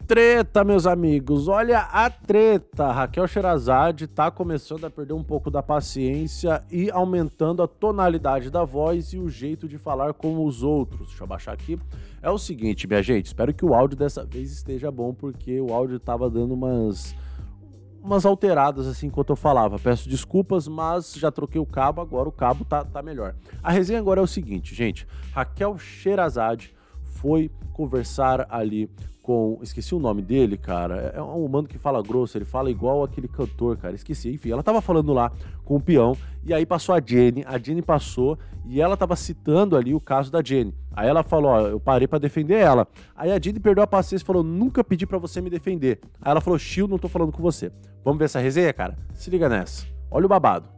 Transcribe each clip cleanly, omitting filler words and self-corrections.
Treta, meus amigos, olha a treta. Raquel Sherazade tá começando a perder um pouco da paciência e aumentando a tonalidade da voz e o jeito de falar com os outros. Deixa eu baixar aqui. É o seguinte, minha gente, espero que o áudio dessa vez esteja bom, porque o áudio tava dando umas alteradas assim enquanto eu falava. Peço desculpas, mas já troquei o cabo, agora o cabo tá melhor. A resenha agora é o seguinte, gente. Raquel Sherazade foi conversar ali com... Esqueci o nome dele, cara. É um mano que fala grosso, ele fala igual aquele cantor, cara. Esqueci. Enfim, ela tava falando lá com o peão, e aí passou a Jenny passou, e ela tava citando ali o caso da Jenny. Aí ela falou, ó, eu parei pra defender ela. Aí a Jenny perdeu a paciência e falou, nunca pedi pra você me defender. Aí ela falou, Chiu, não tô falando com você. Vamos ver essa resenha, cara? Se liga nessa. Olha o babado.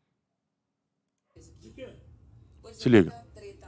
Se liga.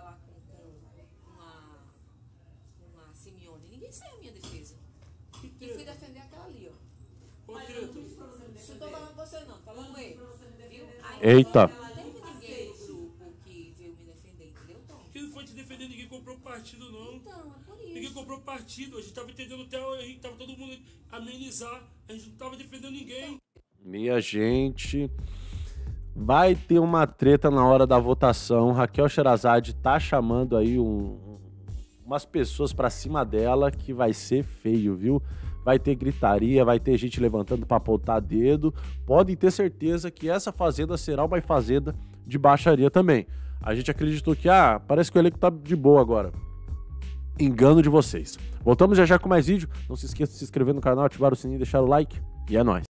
Ninguém saiu a minha defesa. E fui defender aquela ali, ó. Não tô falando com você, não. Falando com ele. Viu? Eita. Não teve ninguém no grupo que veio me defender, entendeu, Tom? Quem não foi te defender, ninguém comprou partido, não. Então, é por isso. Ninguém comprou partido. A gente tava entendendo até, a gente tava todo mundo amenizar. A gente não tava defendendo ninguém. Minha gente, vai ter uma treta na hora da votação. Raquel Sherazade tá chamando aí umas pessoas pra cima dela que vai ser feio, viu? Vai ter gritaria, vai ter gente levantando pra apontar dedo. Podem ter certeza que essa fazenda será uma fazenda de baixaria também. A gente acreditou que, parece que o elenco tá de boa agora. Engano de vocês. Voltamos já com mais vídeo. Não se esqueça de se inscrever no canal, ativar o sininho e deixar o like. E é nóis.